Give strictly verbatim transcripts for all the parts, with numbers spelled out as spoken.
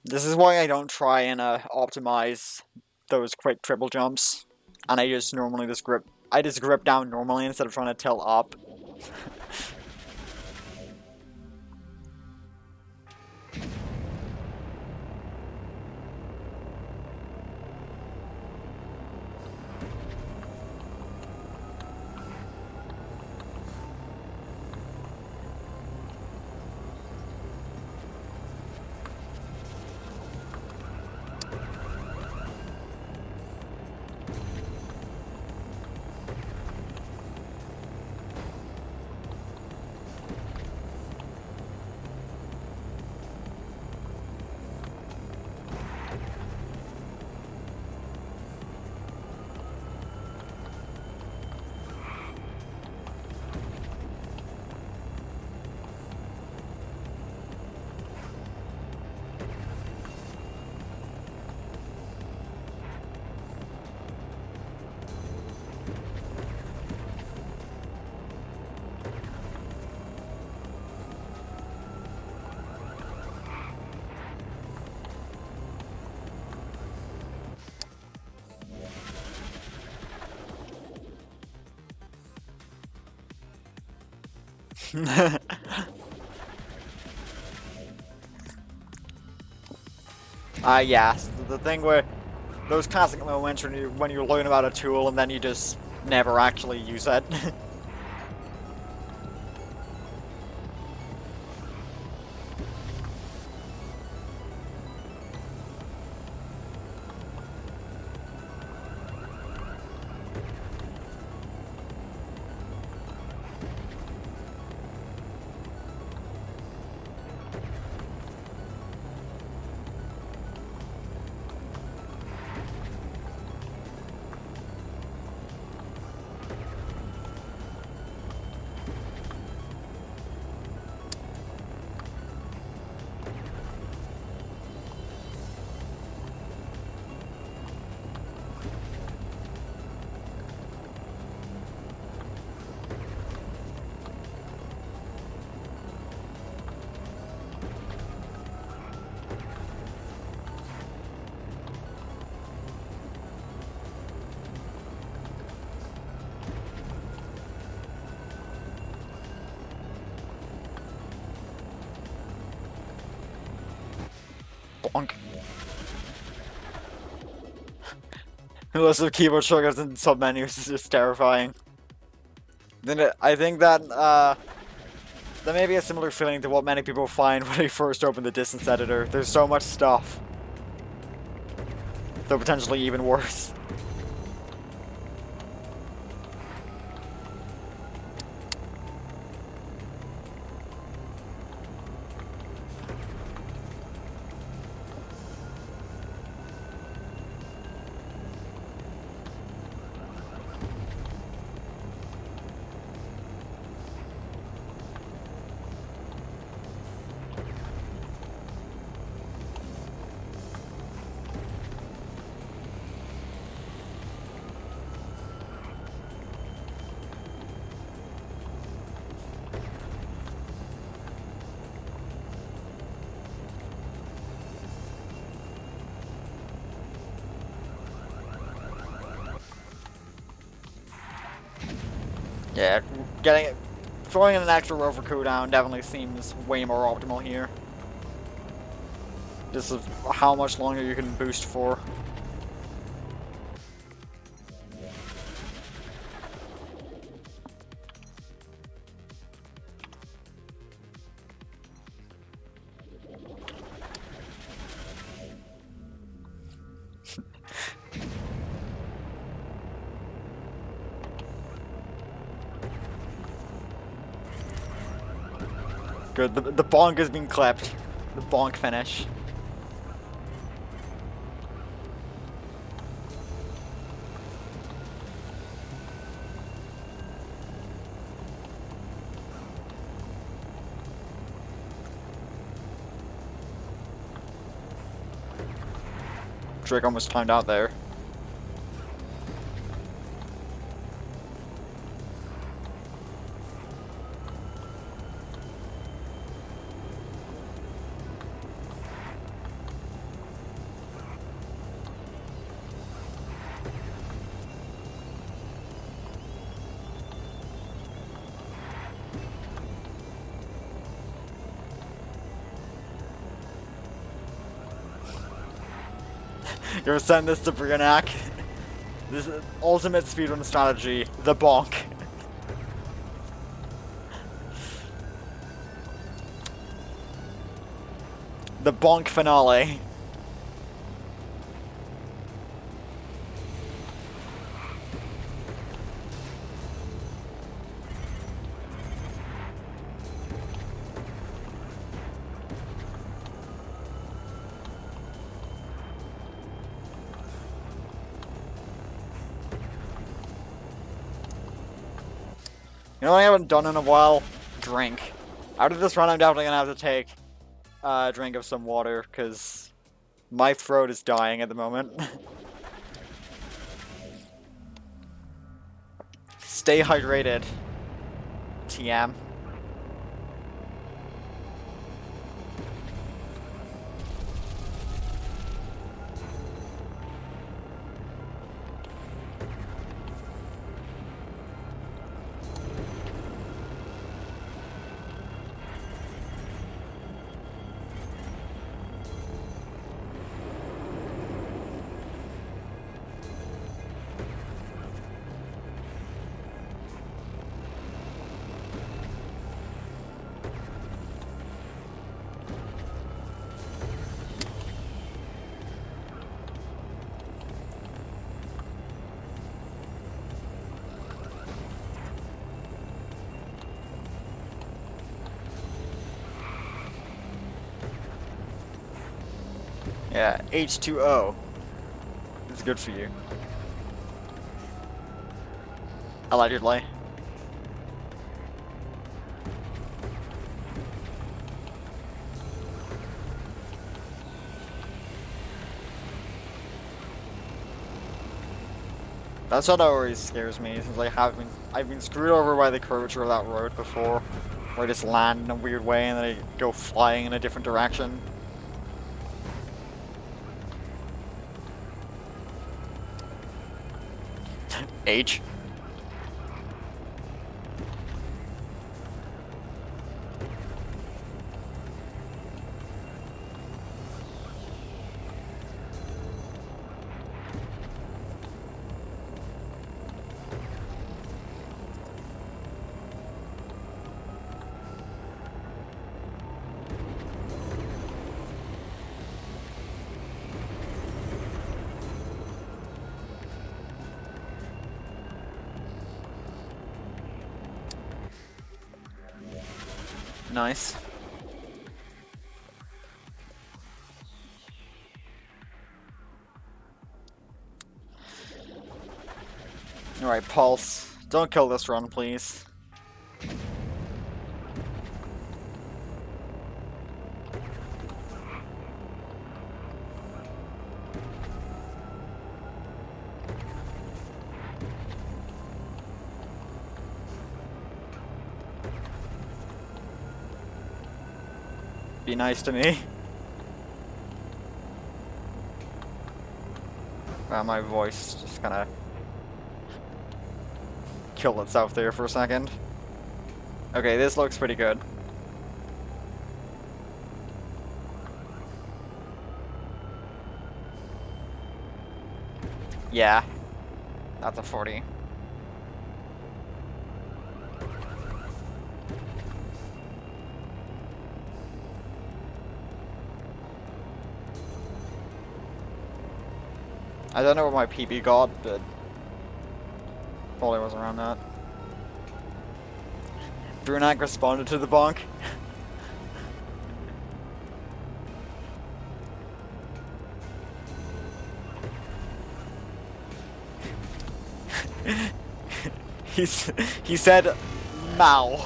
This is why I don't try and uh, optimize those quick triple jumps, and I just normally just grip. I just grip down normally instead of trying to tilt up. Ah, uh, yes, the thing where those classic moments when you when you learn about a tool and then you just never actually use it. Bonk. The list of keyboard shortcuts and submenus is just terrifying. Then it, I think that uh, that may be a similar feeling to what many people find when they first open the distance editor. There's so much stuff, though potentially even worse. Yeah, getting it, throwing in an extra rover cooldown definitely seems way more optimal here. Just of how much longer you can boost for. Good, the, the bonk has been clipped. The bonk finish. Drake almost timed out there. You're sending this to Brianak. This is ultimate speedrun strategy, the bonk. The bonk finale. You know what I haven't done in a while? Drink. Out of this run, I'm definitely gonna have to take a drink of some water, because my throat is dying at the moment. Stay hydrated, T M. Yeah, H two O. It's good for you. Allegedly. That's what always scares me, since I have been I've been screwed over by the curvature of that road before, where I just land in a weird way and then I go flying in a different direction. H. Nice. Alright, Pulse. Don't kill this run, please. Be nice to me. Wow, my voice just kinda killed itself there for a second. Okay, this looks pretty good. Yeah, that's a forty. I don't know what my P B got, but probably was around that. Brunak responded to the bonk. He's he said Mao.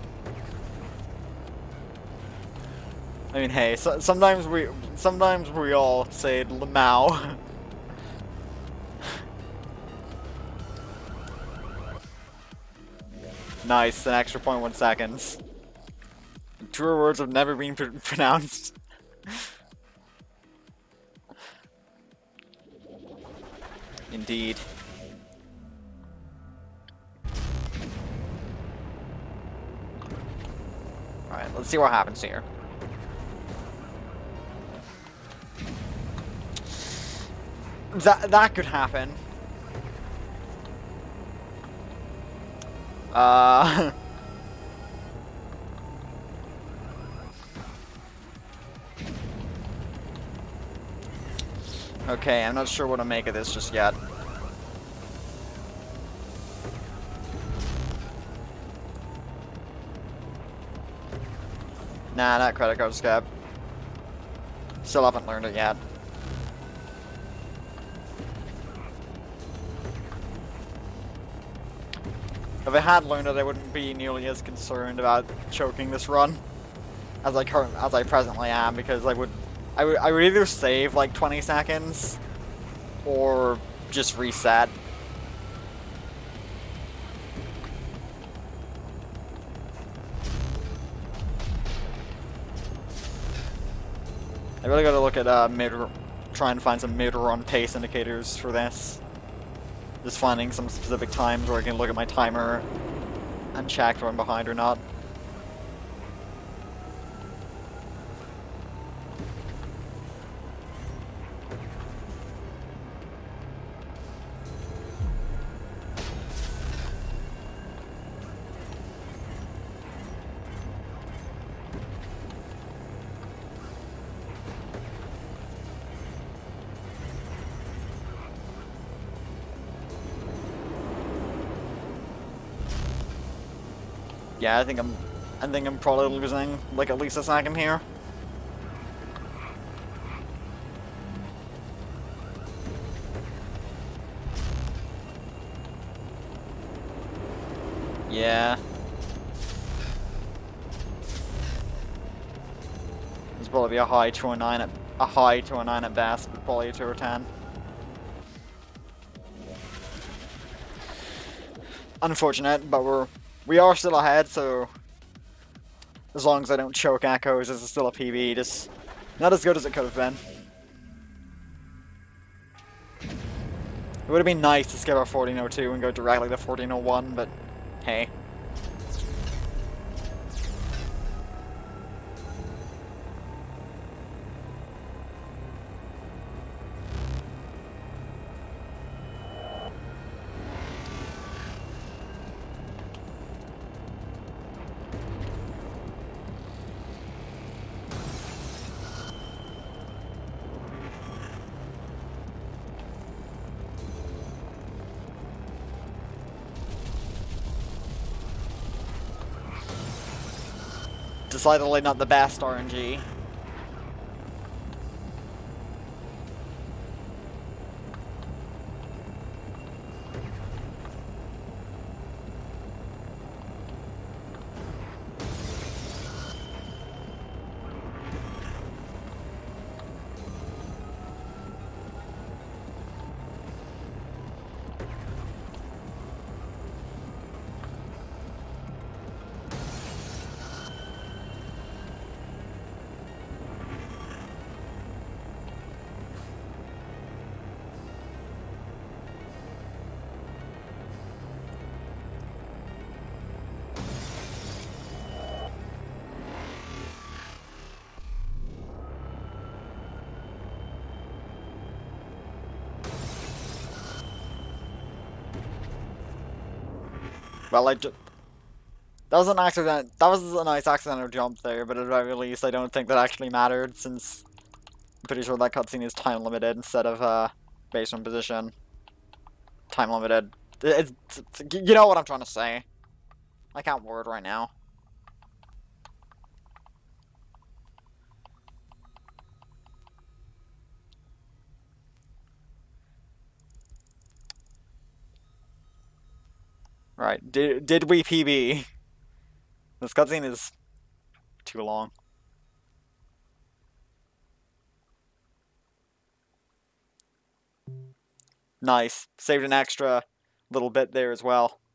I mean, hey, so, sometimes we sometimes we all say Mao. Nice, an extra point one seconds. Truer words have never been pr pronounced. Indeed. Alright, let's see what happens here. That that could happen. Uh. Okay, I'm not sure what to make of this just yet. Nah, not credit card scab. Still haven't learned it yet. If I had learned it, I wouldn't be nearly as concerned about choking this run as I current as I presently am, because I would, I would, I would either save like twenty seconds or just reset. I really gotta look at uh, mid, try and find some mid-run pace indicators for this. Just finding some specific times where I can look at my timer and check if I'm behind or not. Yeah, I think I'm, I think I'm probably losing like at least a second here. Yeah. There's probably a high two oh nine at a high two oh nine at best, but probably a two oh ten. Unfortunate, but we're we are still ahead, so as long as I don't choke echoes, this is still a P B. Just not as good as it could have been. It would have been nice to skip our fourteen oh two and go directly to fourteen oh one, but hey. Decidedly not the best R N G. Well, I ju- that was an accident. That was a nice accidental jump there, but at the very least, I don't think that actually mattered, since I'm pretty sure that cutscene is time limited instead of uh, based on position. Time limited. It's, it's, you know what I'm trying to say. I can't word right now. Right. Did did we P B? This cutscene is too long. Nice. Saved an extra little bit there as well.